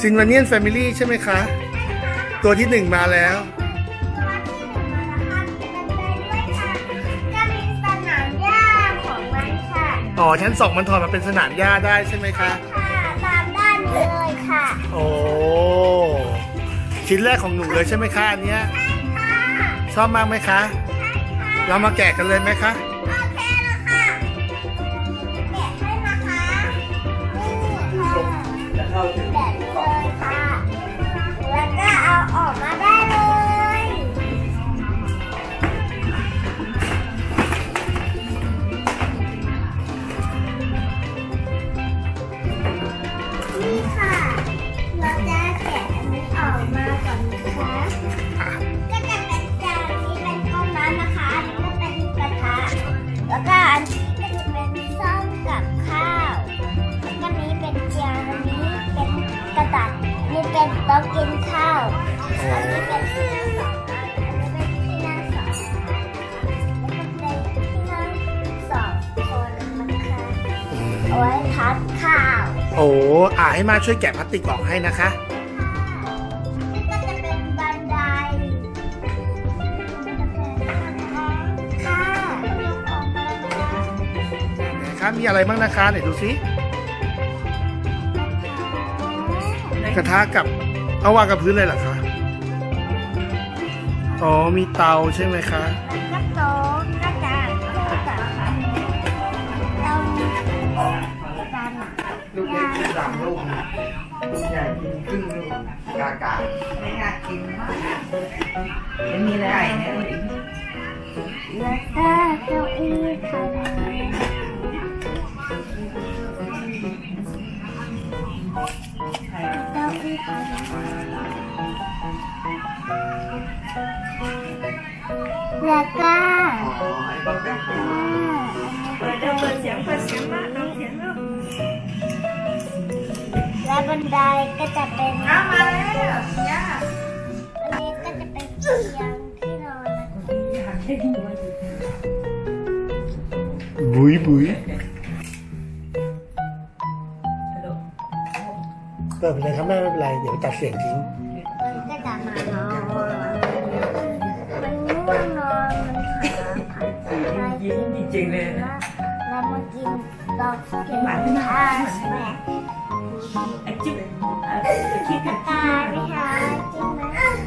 Silvanian Family ใช่ไหมคะตัวที่หนึ่งมาแล้วอ๋อชั้นสองมันถอดมาเป็นสนามหญ้าได้ใช่ไหมคะค่ะตามด้านเลยค่ะโอ้ชิ้นแรกของหนูเลยใช่ไหมคะอันเนี้ยใช่ค่ะชอบมากไหมคะใช่ค่ะเรามาแกะกันเลยไหมคะโอเคแล้วค่ะแกะให้นะคะนี่ค่ะแกะเลยค่ะแล้วก็เอาออกมาได้เลยนี่ค่ะเราจะแกะอันนี้ออกมาก่อนนะคะก็จะเป็นจานนี้เป็นก้อนน้ำนะคะอันนี้ก็เป็นกระทะแล้วก็อันนี้ก็จะเป็นซ่อมกับข้าวแล้วก็นี้เป็นจานอันนี้เป็นกระดาษนี่เป็นโต๊ะกินข้าวอันนี้เป็นที่นั่งสองอันอันนี้เป็นที่นั่งสองแล้วก็เป็นที่นั่งสองคนนะคะเอาไว้ทานข้าวโอ้ให้มาช่วยแกะพลาสติกออกให้นะคะก็จะเป็นบันไดค่ะยกออกมานะคะครับมีอะไรบ้างนะคะไหนดูซิกระทะกับเอาวางกับพื้นเลยเหรอคะอ๋อมีเตาใช่ไหมคะก็โต๊ะก็จานก็จานเราจานลูกเล็กกิน3 ลูกใหญ่กินครึ่งลูกกาไม่อยากกินมากไม่มีอะไรเนี่ยแล้วก็เก้าอี้ค่ะเก้าอี้ค่ะแล้วก็เปิดเสียงมากน้องเสียงลูกและบันไดก็จะเป็นมาแล้วย่าอันนี้ก็จะเป็นเตียงที่นอนบุยบุยเปิดไปเลยครับแม่ไม่เป็นไรเดี๋ยวตัดเสียงทิ้งมันก็จะมานอนมันง่วงนอนมันขายิ้มจริงเลยนะเรามากินดอกกินหมาท่าใช่ไหมจิ๊บคิดกันตายไหมคะจริงไหม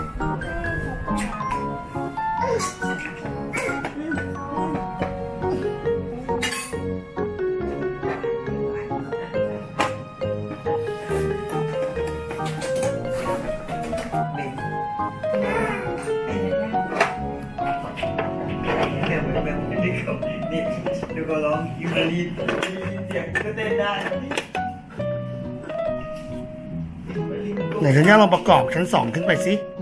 นี่ดูก็ร้องยูคาลีเสียงก็เต้นได้ไหนจะย่าลองประกอบชั้น2ขึ้นไปสิ